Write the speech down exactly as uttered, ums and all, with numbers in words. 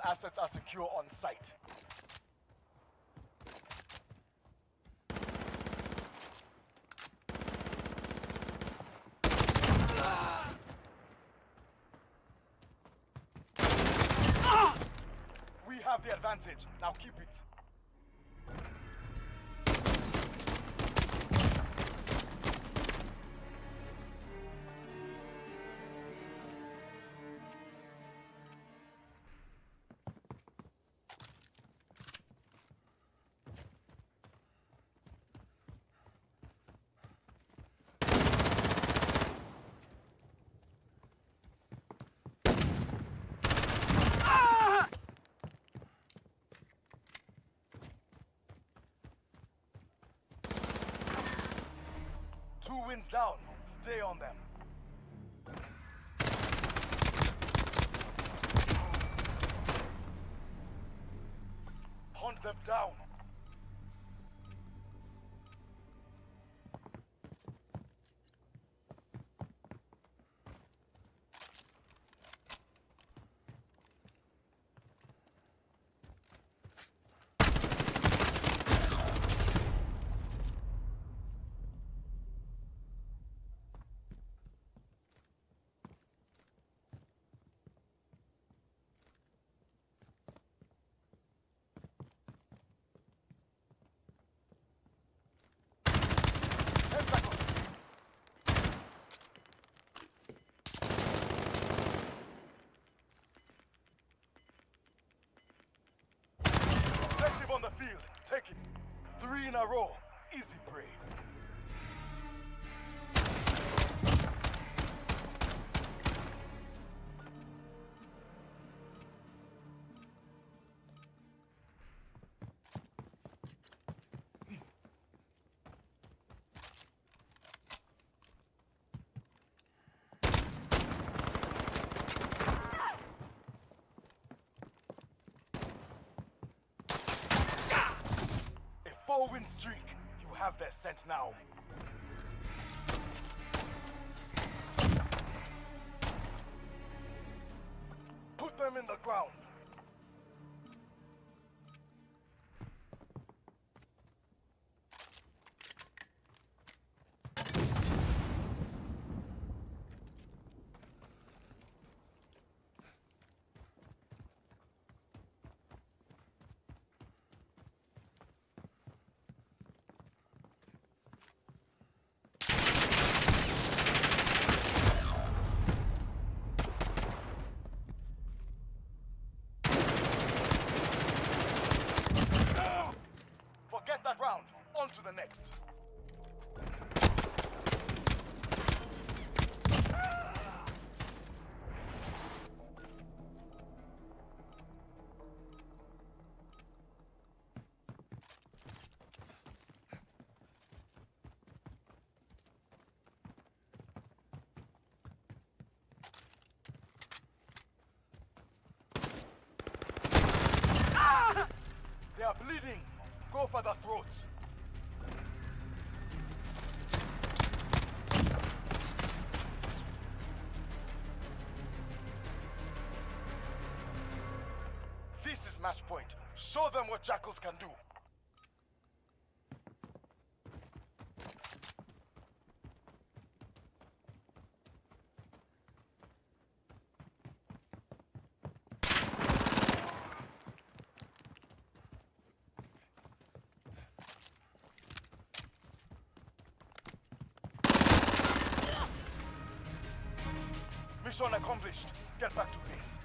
assets are secure on site. We have the advantage. Now keep it. Two wins down. Stay on them. Hunt them down. On the field, take it. Three in a row, easy prey. Four-win streak. You have their scent now. Put them in the ground. That round, on to the next. Ah! They are bleeding. Go for the throats. This is match point. Show them what jackals can do. Mission accomplished. Get back to base.